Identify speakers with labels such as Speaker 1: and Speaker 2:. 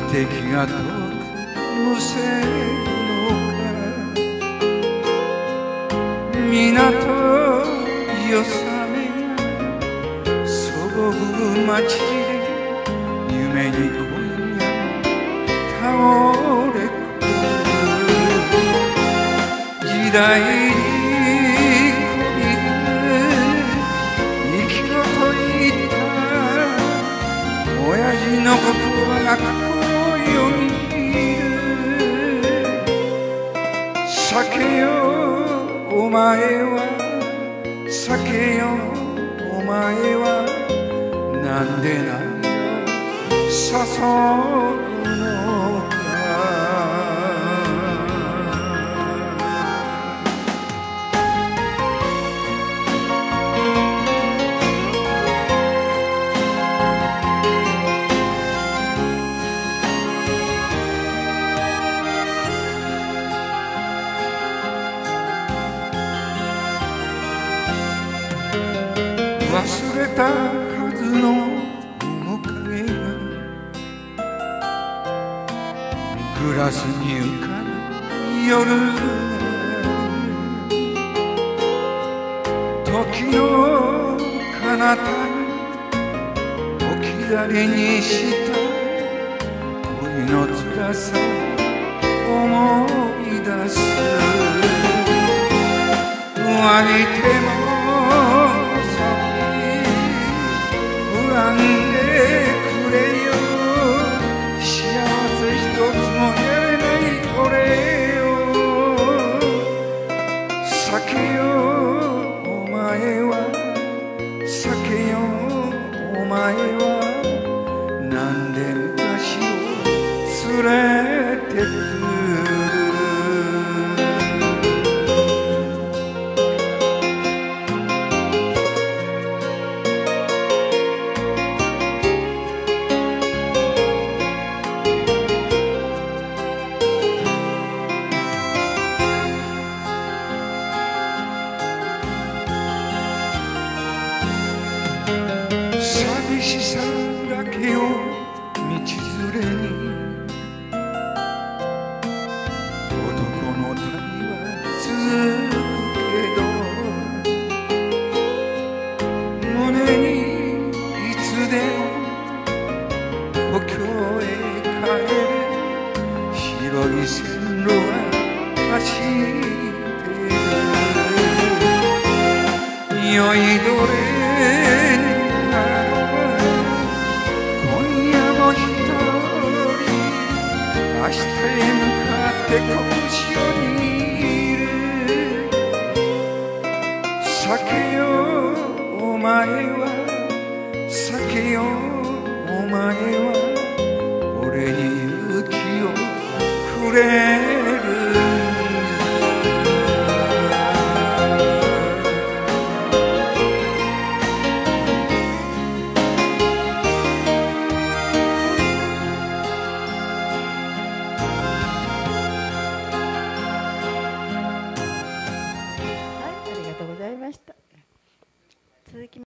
Speaker 1: 敵が遠くむせるのか。港よさめがそぼぐ街で夢に今夜倒れ込む。時代にこびる生き子と言った親父の言葉が心よぎる。酒よお前は酒よお前はなんでなんよ誘うのか。忘れたはずの面影がグラスに浮かぶ夜が時の彼方に置き去りにした恋の辛さを思い出す。湧いても恨んでくれよ。幸せ一つも得れない俺よ。酒よお前は酒よお前はなんで昔を連れてくる。寂しさだけを道連れに男の旅は続くけど胸にいつでも故郷へ帰る白い線路が走っている。酔いどれに明日へ向かって拳を握る。酒よお前は酒よお前は俺に勇気をくれ。